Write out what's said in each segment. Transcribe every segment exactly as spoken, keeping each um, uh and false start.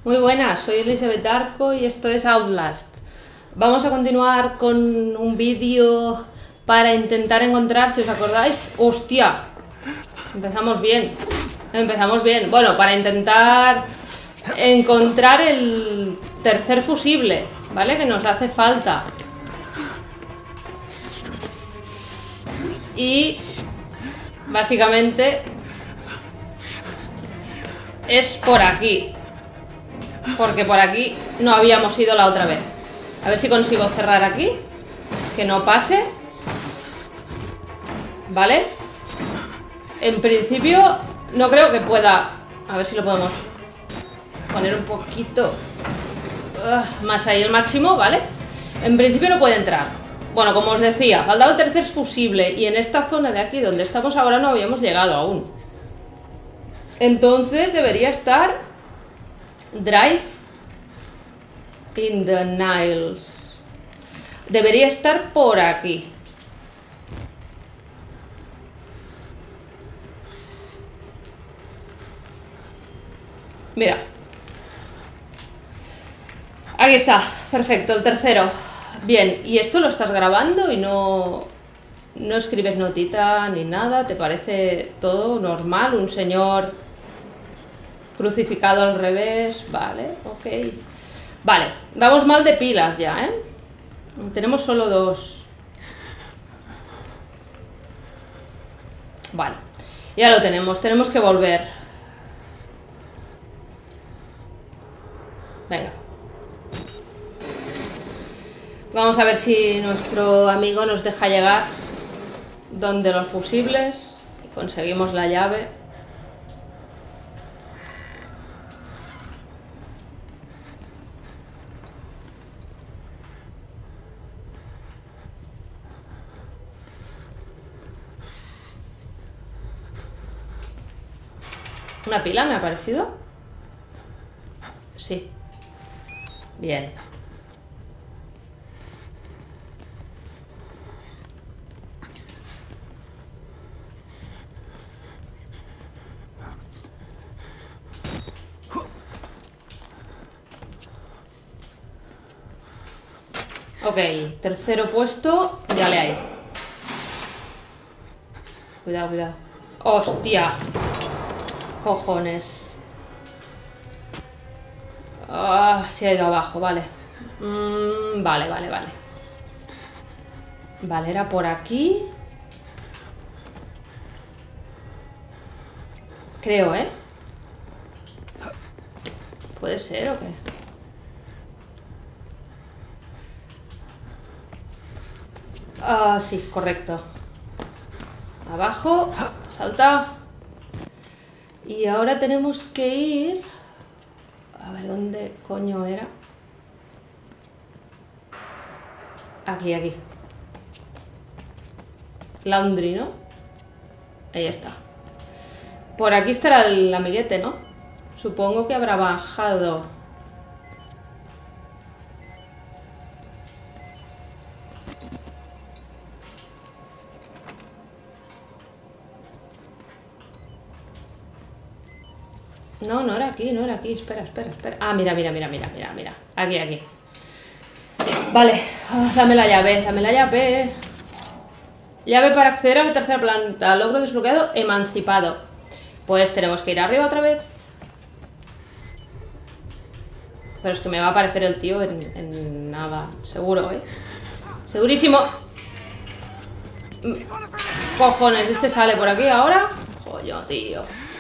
Muy buenas, soy Elizabeth Darko y esto es Outlast. Vamos a continuar con un vídeo para intentar encontrar, si os acordáis... ¡Hostia! Empezamos bien. Empezamos bien. Bueno, para intentar encontrar el tercer fusible, ¿vale? Que nos hace falta. Y... básicamente... es por aquí. Porque por aquí no habíamos ido la otra vez. A ver si consigo cerrar aquí. Que no pase. ¿Vale? En principio no creo que pueda. A ver si lo podemos poner un poquito uh, más ahí el máximo, ¿vale? En principio no puede entrar. Bueno, como os decía, faltaba el tercer fusible. Y en esta zona de aquí donde estamos ahora no habíamos llegado aún. Entonces debería estar Drive in the Niles. Debería estar por aquí. Mira. Aquí está, perfecto, el tercero. Bien, y esto lo estás grabando y no, no escribes notita ni nada. ¿Te parece todo normal? Un señor crucificado al revés. Vale, ok. Vale, vamos mal de pilas ya, ¿eh? Tenemos solo dos. Vale, ya lo tenemos, tenemos que volver. Venga. Vamos a ver si nuestro amigo nos deja llegar donde los fusibles y conseguimos la llave. ¿Una pila me ha parecido? Sí. Bien. Ok, tercero puesto, ya le hay. Cuidado, cuidado. ¡Hostia! Cojones. Ah, se ha ido abajo, vale. Mm, vale, vale, vale. Vale, era por aquí. Creo, ¿eh? ¿Puede ser o qué? Ah, sí, correcto. Abajo, salta. Y ahora tenemos que ir... A ver, ¿dónde coño era? Aquí, aquí. Laundry, ¿no? Ahí está. Por aquí estará el amiguete, ¿no? Supongo que habrá bajado. No, no era aquí, no era aquí. Espera, espera, espera. Ah, mira, mira, mira, mira, mira, mira. Aquí, aquí. Vale. Oh, dame la llave, dame la llave. Llave para acceder a la tercera planta. Logro desbloqueado, emancipado. Pues tenemos que ir arriba otra vez. Pero es que me va a aparecer el tío en, en nada. Seguro, ¿eh? Segurísimo. Cojones, este sale por aquí ahora. Joder, tío.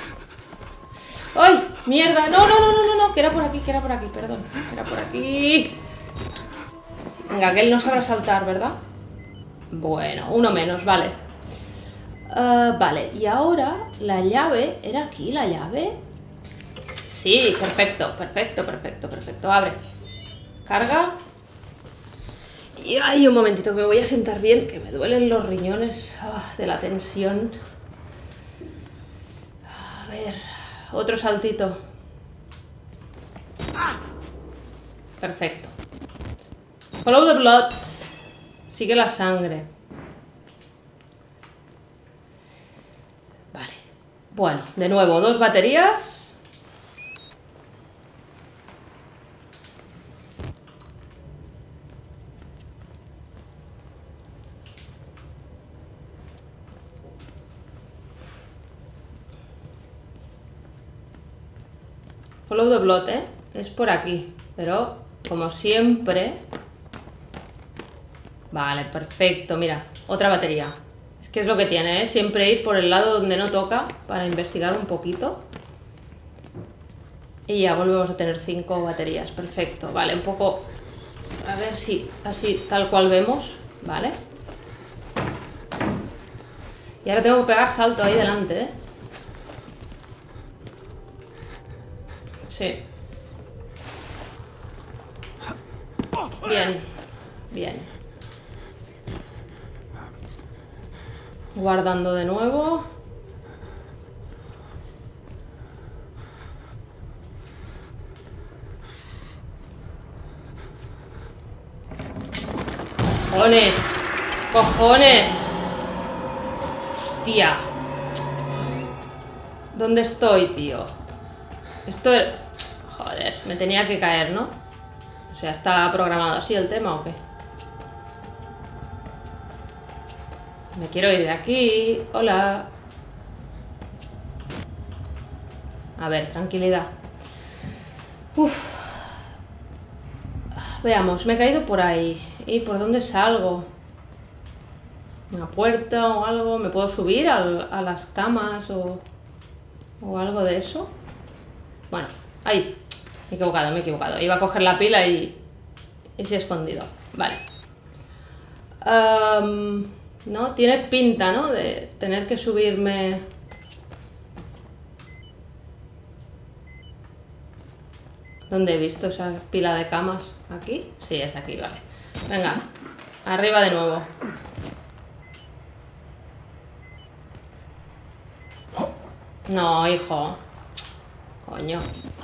¡Ay! ¡Mierda! No, no, no, no, no, no. Que era por aquí, que era por aquí, perdón. Que era por aquí. Venga, que él no sabrá saltar, ¿verdad? Bueno, uno menos, vale. Uh, vale, y ahora la llave. ¿Era aquí la llave? Sí, perfecto, perfecto, perfecto, perfecto. Abre. Carga. Y ay, un momentito, que me voy a sentar bien, que me duelen los riñones oh, de la tensión. A ver, otro saltito. Perfecto. Follow the blood. Sigue la sangre. Vale. Bueno, de nuevo, dos baterías. Follow the blood, ¿eh? Es por aquí. Pero, como siempre... Vale, perfecto. Mira, otra batería. Es que es lo que tiene, ¿eh? Siempre ir por el lado donde no toca para investigar un poquito. Y ya volvemos a tener cinco baterías. Perfecto. Vale, un poco... A ver si así tal cual vemos. Vale. Y ahora tengo que pegar salto ahí delante, ¿eh? Sí. Bien. Bien. Guardando de nuevo. ¡Cojones! ¡Cojones! ¡Hostia! ¿Dónde estoy, tío? Esto... Joder, me tenía que caer, ¿no? O sea, ¿está programado así el tema o qué? Me quiero ir de aquí. Hola. A ver, tranquilidad. Uf. Veamos, me he caído por ahí. ¿Y por dónde salgo? ¿Una puerta o algo? ¿Me puedo subir al, a las camas o, o algo de eso? Bueno, ahí. Me he equivocado, me he equivocado. Iba a coger la pila y, y se ha escondido. Vale. Um, no, tiene pinta, ¿no? De tener que subirme... ¿Dónde he visto esa pila de camas? ¿Aquí? Sí, es aquí, vale. Venga, arriba de nuevo. No, hijo. Coño.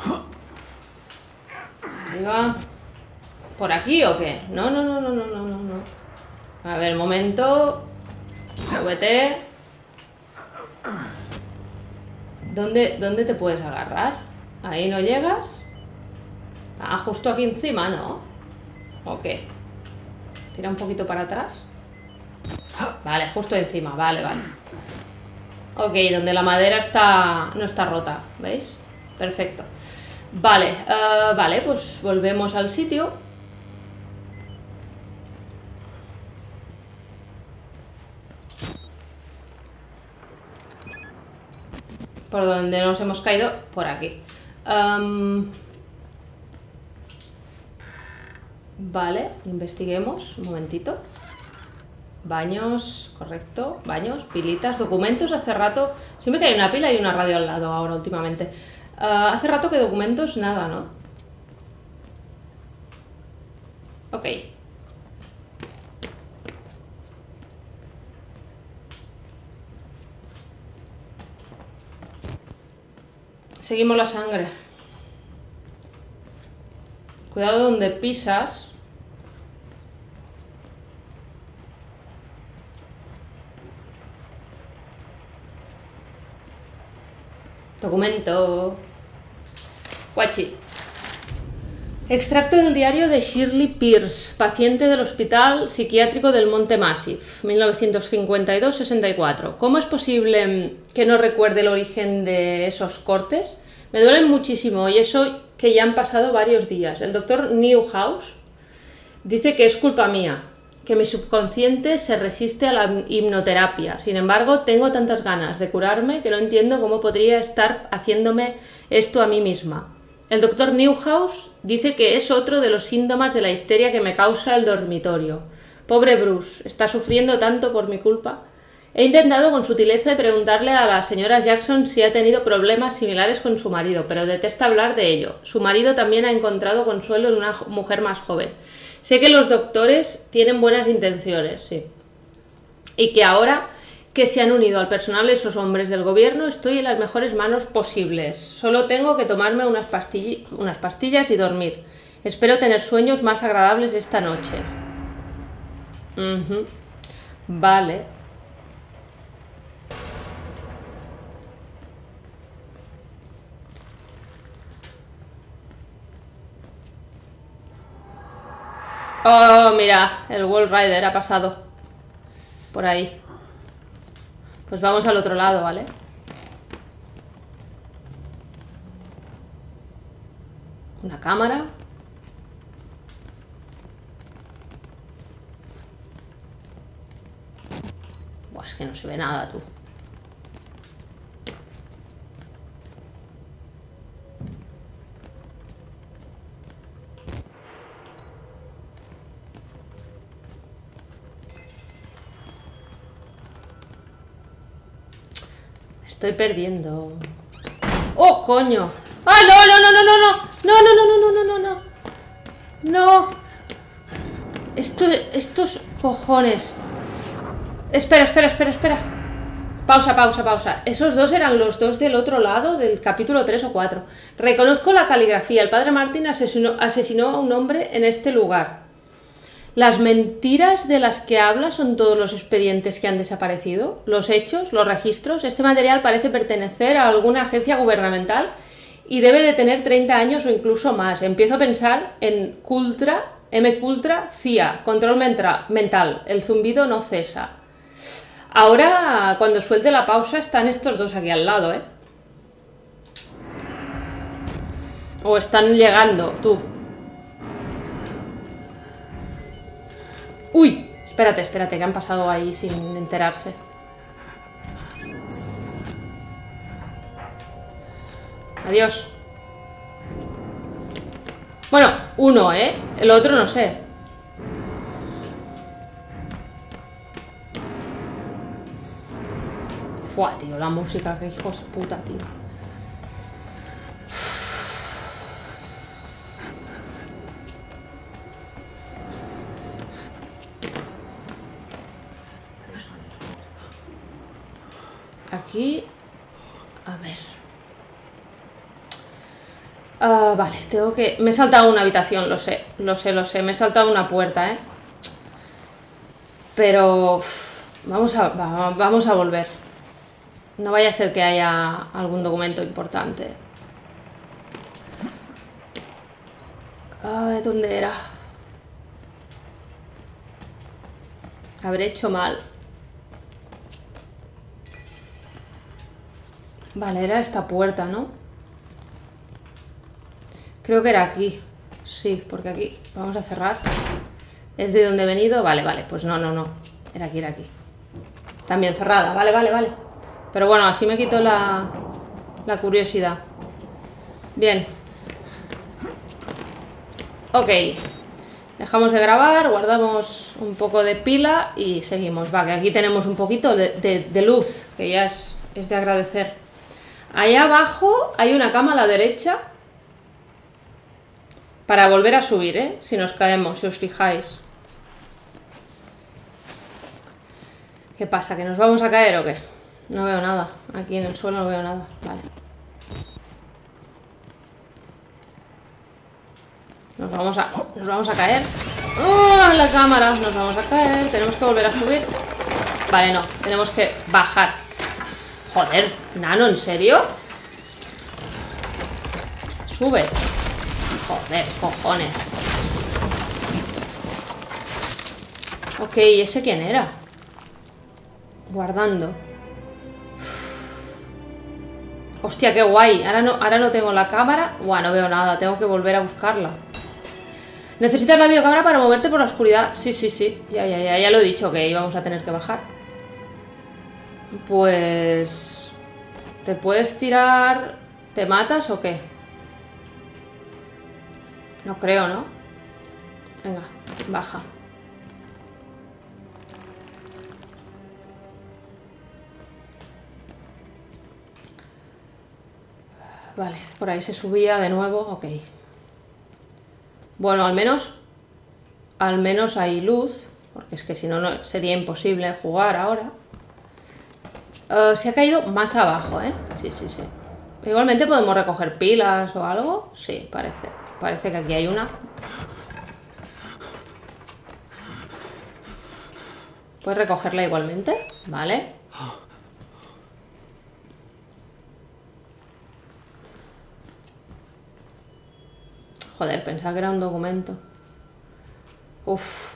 Arriba. ¿Por aquí o qué? No, no, no, no, no, no, no, no. A ver, momento. Súbete. ¿Dónde, ¿Dónde te puedes agarrar? Ahí no llegas. Ah, justo aquí encima, ¿no? ¿O qué? Tira un poquito para atrás. Vale, justo encima, vale, vale. Ok, donde la madera está no está rota, ¿veis? Perfecto. Vale, uh, vale, pues volvemos al sitio. Por donde nos hemos caído, por aquí. Um, vale, investiguemos un momentito. Baños, correcto, baños, pilitas, documentos. Hace rato, siempre que hay una pila y una radio al lado ahora últimamente. Uh, hace rato que documentos nada, ¿no? Ok. Seguimos la sangre. Cuidado donde pisas. Documento. Guachi. Extracto del diario de Shirley Pierce, paciente del Hospital Psiquiátrico del Monte Massive, mil novecientos cincuenta y dos a sesenta y cuatro. ¿Cómo es posible que no recuerde el origen de esos cortes? Me duelen muchísimo y eso que ya han pasado varios días. El doctor Newhouse dice que es culpa mía, que mi subconsciente se resiste a la hipnoterapia. Sin embargo, tengo tantas ganas de curarme que no entiendo cómo podría estar haciéndome esto a mí misma. El doctor Newhouse dice que es otro de los síntomas de la histeria que me causa el dormitorio. Pobre Bruce, está sufriendo tanto por mi culpa. He intentado con sutileza preguntarle a la señora Jackson si ha tenido problemas similares con su marido, pero detesta hablar de ello. Su marido también ha encontrado consuelo en una mujer más joven. Sé que los doctores tienen buenas intenciones, sí. Y que ahora que se han unido al personal esos hombres del gobierno, estoy en las mejores manos posibles. Solo tengo que tomarme unas, pastill- unas pastillas y dormir. Espero tener sueños más agradables esta noche. Uh-huh. Vale. Oh, mira, el Wall Rider ha pasado por ahí. Pues vamos al otro lado, ¿vale? Una cámara. Buah, es que no se ve nada, tú. Estoy perdiendo. ¡Oh, coño! ¡Ah, no, no, no, no, no, no! ¡No, no, no, no, no, no, no! ¡No! Esto, estos cojones. Espera, espera, espera, espera. Pausa, pausa, pausa. Esos dos eran los dos del otro lado del capítulo tres o cuatro. Reconozco la caligrafía. El padre Martín asesinó, asesinó a un hombre en este lugar. Las mentiras de las que habla son todos los expedientes que han desaparecido, los hechos, los registros. Este material parece pertenecer a alguna agencia gubernamental y debe de tener treinta años o incluso más. Empiezo a pensar en Cultra, M. Cultra, C I A, control mental. El zumbido no cesa. Ahora, cuando suelte la pausa, están estos dos aquí al lado, ¿eh? O están llegando, tú. ¡Uy! Espérate, espérate, que han pasado ahí sin enterarse. Adiós. Bueno, uno, ¿eh? El otro no sé. Fua, tío, la música, que hijos de puta, tío. Aquí, a ver. Uh, vale, tengo que... Me he saltado una habitación, lo sé, lo sé, lo sé. Me he saltado una puerta, ¿eh? Pero... Uf, vamos a, va, vamos a volver. No vaya a ser que haya algún documento importante. Ay, ¿dónde era? Habré hecho mal. Vale, era esta puerta, ¿no? Creo que era aquí. Sí, porque aquí... Vamos a cerrar. ¿Es de donde he venido? Vale, vale. Pues no, no, no. Era aquí, era aquí. También cerrada. Vale, vale, vale. Pero bueno, así me quito la, la curiosidad. Bien. Ok. Dejamos de grabar, guardamos un poco de pila y seguimos. Va, que aquí tenemos un poquito de, de, de luz, que ya es, es de agradecer. Allá abajo hay una cama a la derecha para volver a subir, ¿eh? Si nos caemos, si os fijáis. ¿Qué pasa? ¿Que nos vamos a caer o qué? No veo nada. Aquí en el suelo no veo nada. Vale. Nos vamos a, nos vamos a caer. ¡Oh, la cámara! Nos vamos a caer. Tenemos que volver a subir. Vale, no. Tenemos que bajar. Joder, Nano, ¿en serio? Sube. Joder, cojones. Ok, ¿ese quién era? Guardando. Uf. Hostia, qué guay. Ahora no, ahora no tengo la cámara. Buah, no veo nada. Tengo que volver a buscarla. ¿Necesitas la videocámara para moverte por la oscuridad? Sí, sí, sí. Ya, ya, ya. Ya lo he dicho que íbamos a tener que bajar. Pues... ¿Te puedes tirar? ¿Te matas o qué? No creo, ¿no? Venga, baja. Vale, por ahí se subía de nuevo, ok. Bueno, al menos... Al menos hay luz, porque es que si no, no sería imposible jugar ahora. Uh, se ha caído más abajo, ¿eh? Sí, sí, sí. Igualmente podemos recoger pilas o algo. Sí, parece. Parece que aquí hay una. ¿Puedes recogerla igualmente? Vale. Joder, pensaba que era un documento. Uf.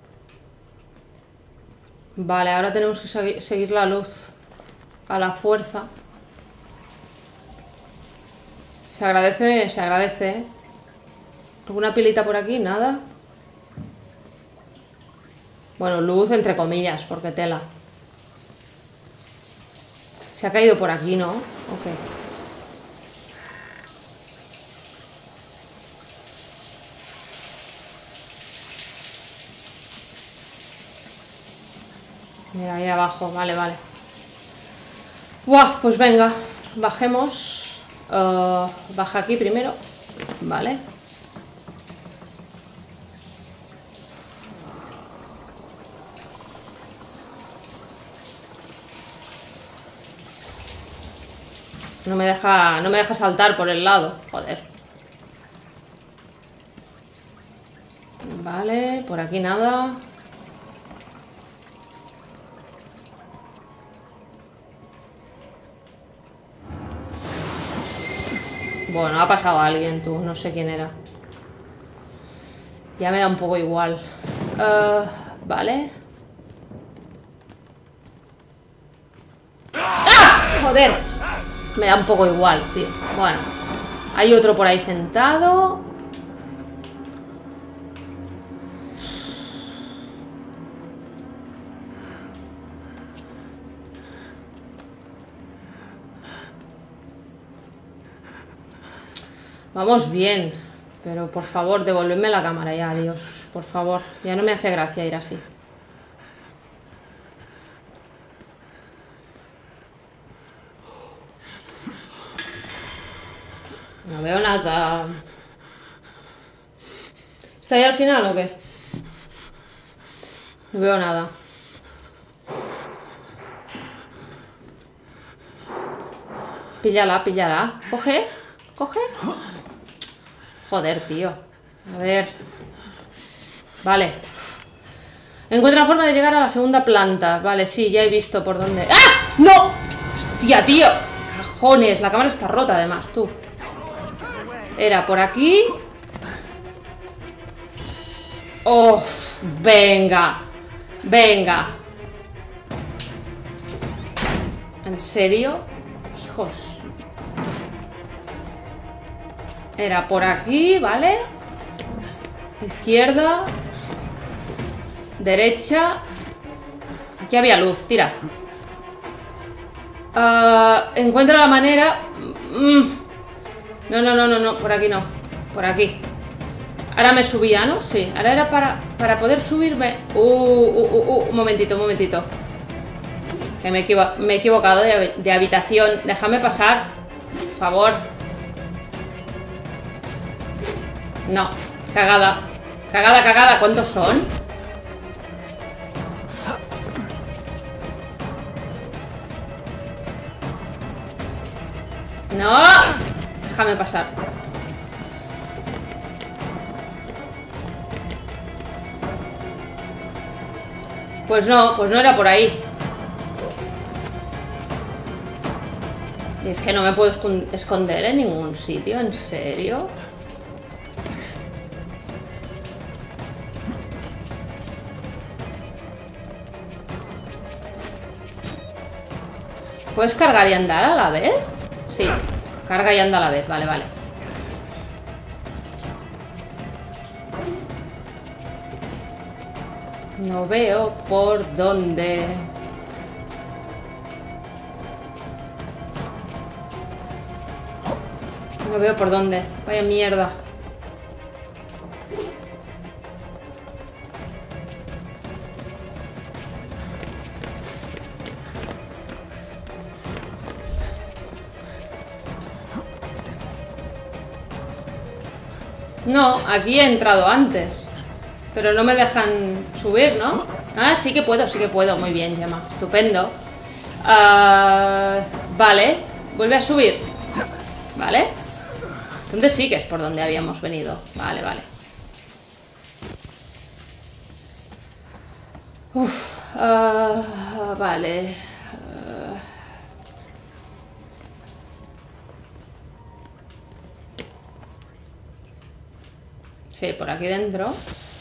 Vale, ahora tenemos que segui- seguir la luz a la fuerza. Se agradece, se agradece, ¿eh? ¿Alguna pilita por aquí? Nada. Bueno, luz entre comillas, porque tela. Se ha caído por aquí, ¿no? Ok. Mira, ahí abajo. Vale, vale. Buah, pues venga. Bajemos. Uh, baja aquí primero. Vale. No me deja, no me deja saltar por el lado. Joder. Vale, por aquí nada. Bueno, ha pasado alguien, tú. No sé quién era. Ya me da un poco igual. Uh, vale. ¡Ah! Joder. Me da un poco igual, tío. Bueno. Hay otro por ahí sentado. Vamos bien. Pero por favor, devolvedme la cámara ya, Dios. Por favor. Ya no me hace gracia ir así. No veo nada. ¿Está ahí al final o qué? No veo nada. Píllala, píllala. Coge, coge. Joder, tío. A ver. Vale. Encuentra la forma de llegar a la segunda planta. Vale, sí, ya he visto por dónde. ¡Ah! ¡No! Hostia, tío. Cajones. La cámara está rota además, tú. Era por aquí. ¡Oh! Venga. Venga. ¿En serio? Hijos. Era por aquí, ¿vale? Izquierda. Derecha. Aquí había luz, tira. Uh, encuentra la manera. Mm. No, no, no, no, no, por aquí no. Por aquí. Ahora me subía, ¿no? Sí, ahora era para, para poder subirme. Uh, uh, uh, uh, un momentito, un momentito. Que me, equivo me he equivocado de, de habitación. Déjame pasar, por favor. No, cagada. Cagada, cagada, ¿cuántos son? No, déjame pasar. Pues no, pues no era por ahí. Y es que no me puedo esconder en ningún sitio, ¿en serio? ¿Puedes cargar y andar a la vez? Sí, carga y anda a la vez, vale, vale. No veo por dónde. No veo por dónde. Vaya mierda. No, aquí he entrado antes. Pero no me dejan subir, ¿no? Ah, sí que puedo, sí que puedo. Muy bien, Gemma. Estupendo. Uh, vale. Vuelve a subir. Vale. ¿Dónde sigues? Por donde habíamos venido. Vale, vale. Uf, uh, vale. Uh. Sí, por aquí dentro.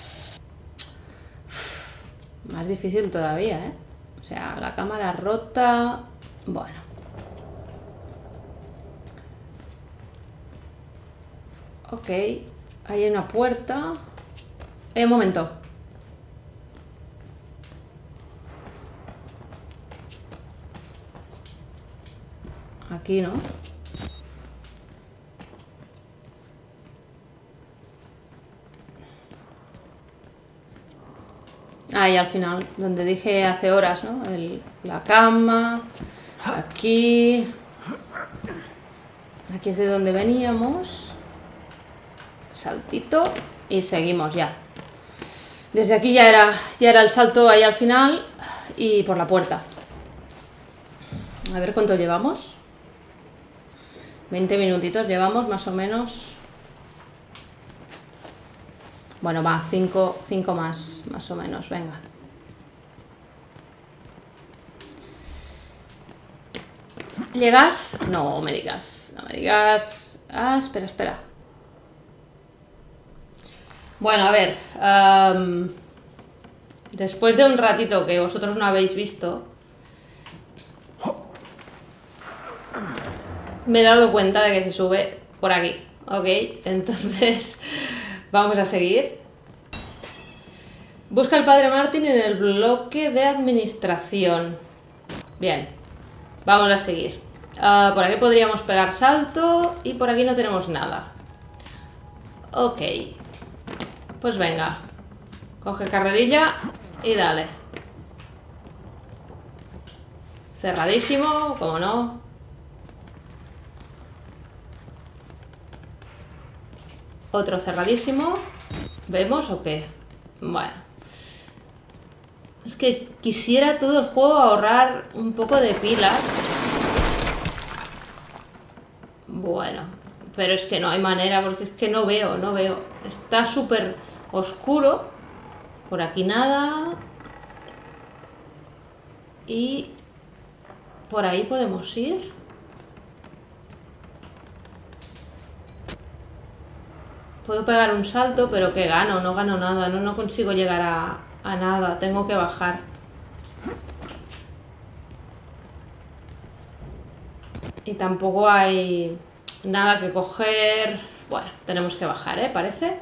Uf, más difícil todavía, ¿eh? O sea, la cámara rota. Bueno. Ok. Ahí hay una puerta. Eh, un momento. Aquí, ¿no? Ahí al final, donde dije hace horas, ¿no? El, la cama. Aquí. Aquí es de donde veníamos. Saltito. Y seguimos ya. Desde aquí ya era, ya era el salto ahí al final. Y por la puerta. A ver cuánto llevamos. veinte minutitos llevamos más o menos. Bueno, va, cinco más, más o menos, venga. ¿Llegas? No me digas, no me digas. Ah, espera, espera. Bueno, a ver. Um, después de un ratito que vosotros no habéis visto, me he dado cuenta de que se sube por aquí, ¿ok? Entonces, vamos a seguir. Busca al padre Martín en el bloque de administración. Bien, vamos a seguir. Uh, por aquí podríamos pegar salto y por aquí no tenemos nada. Ok. Pues venga. Coge carrerilla y dale. Cerradísimo, como no. Otro cerradísimo. ¿Vemos o qué? Bueno. Es que quisiera todo el juego ahorrar un poco de pilas. Bueno. Pero es que no hay manera, porque es que no veo, no veo. Está súper oscuro. Por aquí nada. Y por ahí podemos ir. Puedo pegar un salto, pero ¿qué gano? No gano nada, no, no consigo llegar a, a nada, tengo que bajar. Y tampoco hay nada que coger. Bueno, tenemos que bajar, ¿eh? Parece.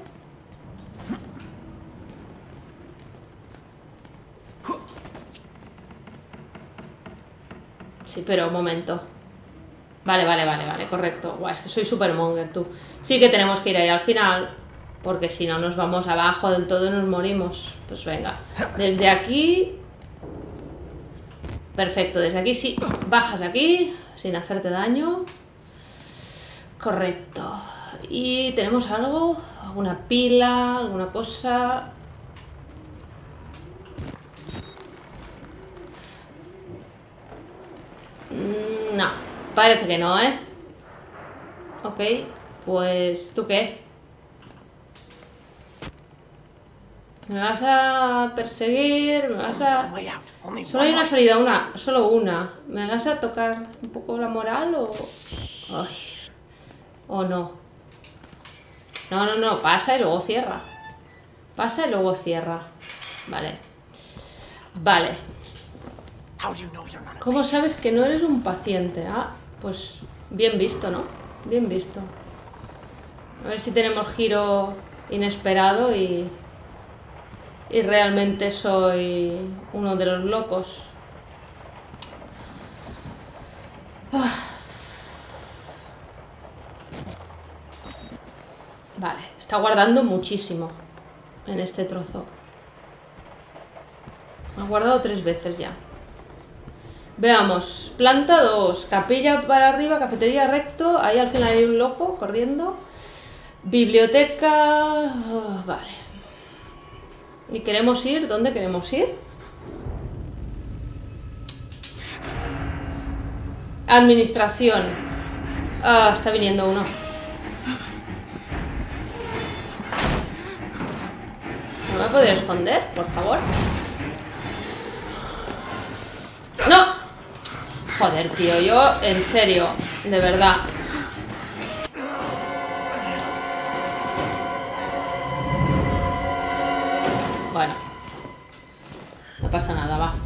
Sí, pero un momento. Vale, vale, vale, vale, correcto. Buah, es que soy super monger, tú. Sí que tenemos que ir ahí al final, porque si no nos vamos abajo del todo y nos morimos. Pues venga. Desde aquí... Perfecto, desde aquí sí. Bajas aquí, sin hacerte daño. Correcto. Y tenemos algo, alguna pila, alguna cosa... No, parece que no, ¿eh? Ok, pues ¿tú qué? ¿Me vas a perseguir? ¿Me vas a...? Solo hay una salida, una, solo una. ¿Me vas a tocar un poco la moral o...? Ay. ¿O no? No, no, no, pasa y luego cierra. Pasa y luego cierra. Vale. Vale. ¿Cómo sabes que no eres un paciente? Ah, pues bien visto, ¿no? Bien visto. A ver si tenemos giro inesperado y... Y realmente soy uno de los locos. Ah. Vale, está guardando muchísimo en este trozo. Ha guardado tres veces ya. Veamos, planta dos, capilla para arriba, cafetería recto, ahí al final hay un loco corriendo. Biblioteca... Oh, vale. ¿Y queremos ir? ¿Dónde queremos ir? Administración. Ah, está viniendo uno. ¿No me podría esconder, por favor? ¡No! Joder, tío, yo, en serio, de verdad. Bueno, no pasa nada, va.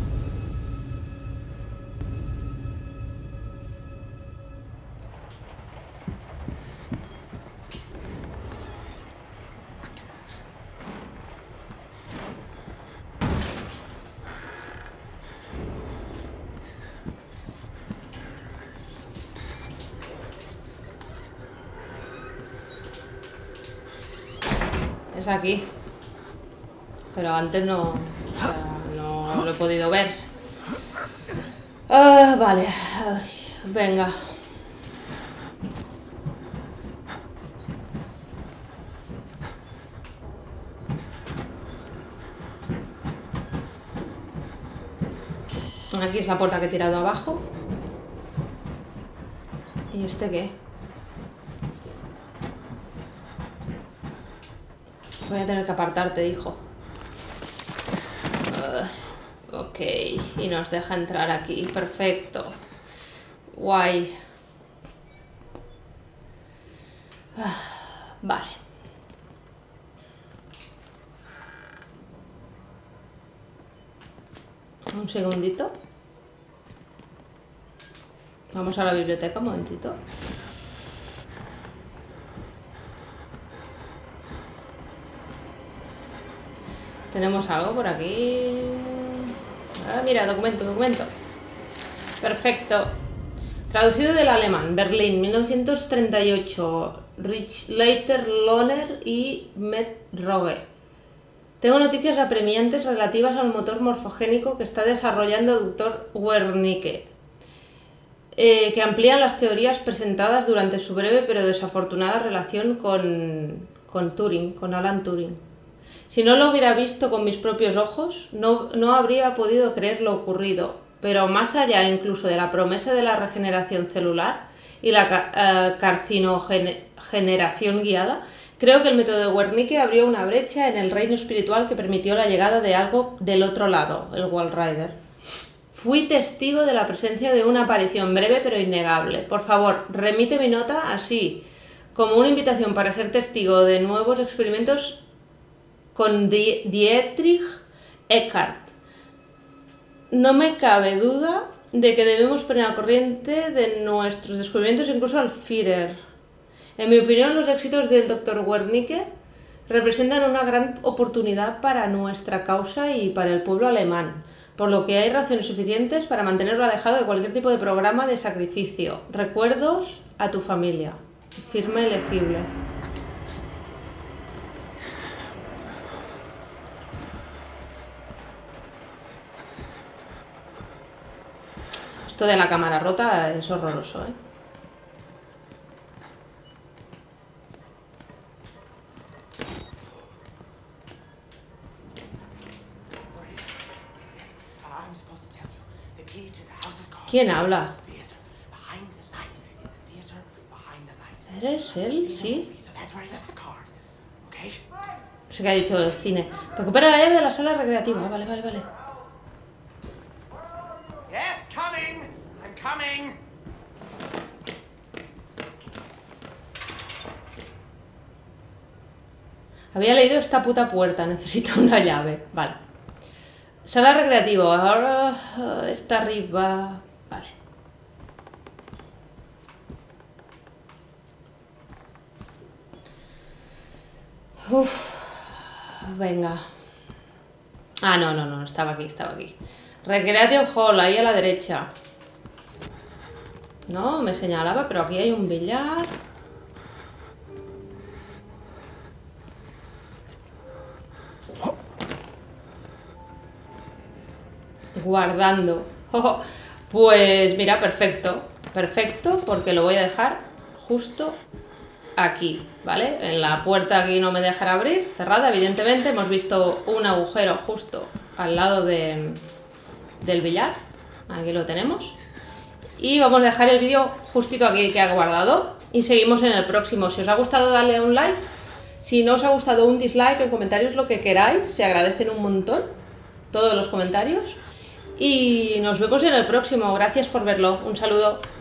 es aquí. Pero antes no, o sea, no lo he podido ver. Ah, vale, ay, venga. Aquí es la puerta que he tirado abajo. ¿Y este qué? Voy a tener que apartarte, hijo. Uh, ok, y nos deja entrar aquí. Perfecto. Guay. Uh, vale. Un segundito. Vamos a la biblioteca un momentito. Tenemos algo por aquí. Ah, mira, documento, documento. Perfecto. Traducido del alemán, Berlín, mil novecientos treinta y ocho. Richleiter Lohner y Medroge. Tengo noticias apremiantes relativas al motor morfogénico que está desarrollando el doctor Wernicke, eh, que amplían las teorías presentadas durante su breve pero desafortunada relación con, con Turing, con Alan Turing. Si no lo hubiera visto con mis propios ojos, no, no habría podido creer lo ocurrido, pero más allá incluso de la promesa de la regeneración celular y la uh, carcinogeneración guiada, creo que el método de Wernicke abrió una brecha en el reino espiritual que permitió la llegada de algo del otro lado, el Walrider. Fui testigo de la presencia de una aparición breve pero innegable. Por favor, remite mi nota así, como una invitación para ser testigo de nuevos experimentos con Dietrich Eckart. No me cabe duda de que debemos poner al corriente de nuestros descubrimientos incluso al Führer. En mi opinión, los éxitos del doctor Wernicke representan una gran oportunidad para nuestra causa y para el pueblo alemán, por lo que hay razones suficientes para mantenerlo alejado de cualquier tipo de programa de sacrificio. Recuerdos a tu familia. Firma elegible. Esto de la cámara rota es horroroso, ¿eh? ¿Quién habla? ¿Eres él? Sí. No sé qué ha dicho el cine. Recupera la llave de la sala recreativa. Vale, vale, vale. Yes, coming. I'm coming. Había leído esta puta puerta. Necesito una llave. Vale. Sala recreativa. Ahora uh, está arriba. Vale. Uf. Venga. Ah, no, no, no. Estaba aquí, estaba aquí. Recreation Hall, ahí a la derecha. No, me señalaba, pero aquí hay un billar. Guardando. Oh, pues mira, perfecto. Perfecto, porque lo voy a dejar justo aquí, ¿vale? En la puerta aquí no me dejará abrir, cerrada, evidentemente. Hemos visto un agujero justo al lado de, del billar. Aquí lo tenemos. Y vamos a dejar el vídeo justito aquí que ha guardado. Y seguimos en el próximo. Si os ha gustado, dale un like. Si no os ha gustado, un dislike, en comentarios lo que queráis. Se agradecen un montón todos los comentarios. Y nos vemos en el próximo. Gracias por verlo. Un saludo.